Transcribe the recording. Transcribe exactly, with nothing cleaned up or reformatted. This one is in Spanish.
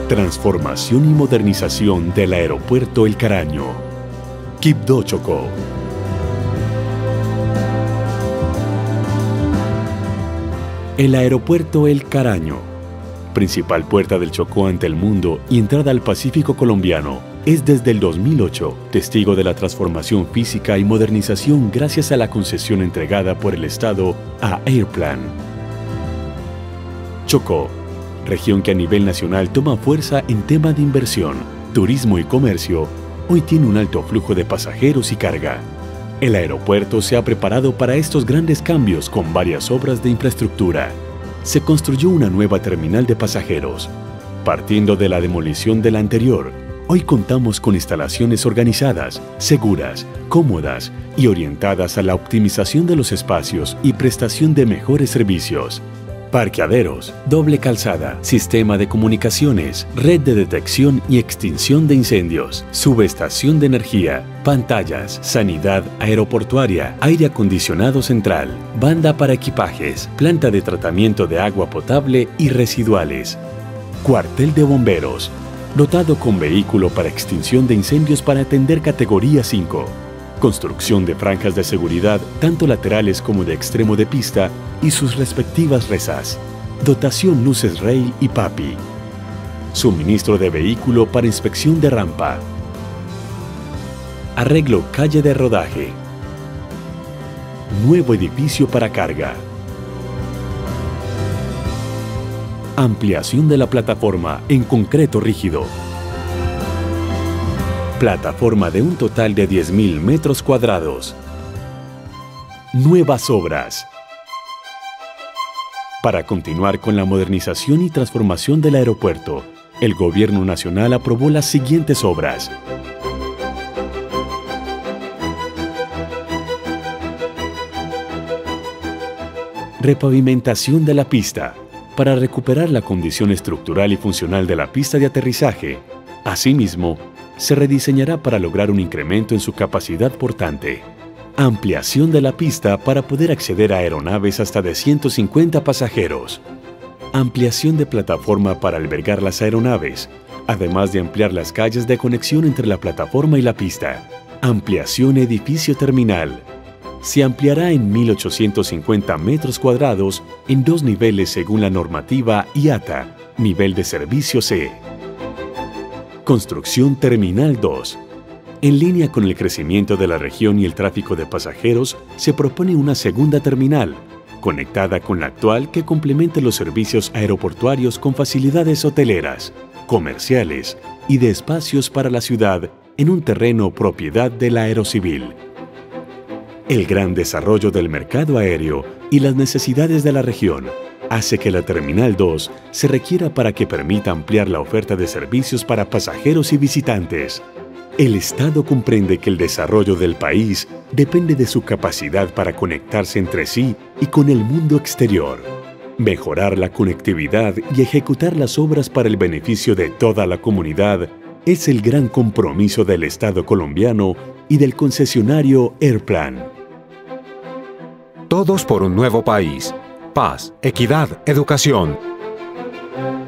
Transformación y modernización del Aeropuerto El Caraño. Quibdó, Chocó. El Aeropuerto El Caraño, principal puerta del Chocó ante el mundo y entrada al Pacífico colombiano, es desde el dos mil ocho testigo de la transformación física y modernización gracias a la concesión entregada por el Estado a Airplan. Chocó, región que a nivel nacional toma fuerza en tema de inversión, turismo y comercio, hoy tiene un alto flujo de pasajeros y carga. El aeropuerto se ha preparado para estos grandes cambios con varias obras de infraestructura. Se construyó una nueva terminal de pasajeros. Partiendo de la demolición de la anterior, hoy contamos con instalaciones organizadas, seguras, cómodas y orientadas a la optimización de los espacios y prestación de mejores servicios. Parqueaderos, doble calzada, sistema de comunicaciones, red de detección y extinción de incendios, subestación de energía, pantallas, sanidad aeroportuaria, aire acondicionado central, banda para equipajes, planta de tratamiento de agua potable y residuales. Cuartel de bomberos, dotado con vehículo para extinción de incendios para atender categoría cinco. Construcción de franjas de seguridad, tanto laterales como de extremo de pista, y sus respectivas resas. Dotación luces rail y P A P I. Suministro de vehículo para inspección de rampa. Arreglo calle de rodaje. Nuevo edificio para carga. Ampliación de la plataforma en concreto rígido. Plataforma de un total de diez mil metros cuadrados. Nuevas obras. Para continuar con la modernización y transformación del aeropuerto, el Gobierno Nacional aprobó las siguientes obras. Repavimentación de la pista, para recuperar la condición estructural y funcional de la pista de aterrizaje. Asimismo, se rediseñará para lograr un incremento en su capacidad portante. Ampliación de la pista para poder acceder a aeronaves hasta de ciento cincuenta pasajeros. Ampliación de plataforma para albergar las aeronaves, además de ampliar las calles de conexión entre la plataforma y la pista. Ampliación edificio terminal. Se ampliará en mil ochocientos cincuenta metros cuadrados en dos niveles según la normativa I A T A, nivel de servicio C. Construcción Terminal dos. En línea con el crecimiento de la región y el tráfico de pasajeros, se propone una segunda terminal, conectada con la actual que complemente los servicios aeroportuarios con facilidades hoteleras, comerciales y de espacios para la ciudad en un terreno propiedad de la Aerocivil. El gran desarrollo del mercado aéreo y las necesidades de la región hace que la Terminal dos se requiera para que permita ampliar la oferta de servicios para pasajeros y visitantes. El Estado comprende que el desarrollo del país depende de su capacidad para conectarse entre sí y con el mundo exterior. Mejorar la conectividad y ejecutar las obras para el beneficio de toda la comunidad es el gran compromiso del Estado colombiano y del concesionario Airplan. Todos por un nuevo país. Paz, equidad, educación.